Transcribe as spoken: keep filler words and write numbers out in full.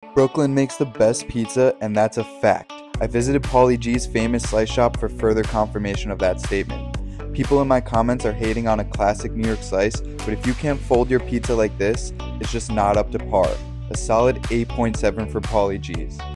Brooklyn makes the best pizza, and that's a fact. I visited Pauly G's famous slice shop for further confirmation of that statement. People in my comments are hating on a classic New York slice, but if you can't fold your pizza like this, it's just not up to par. A solid eight point seven for Pauly G's.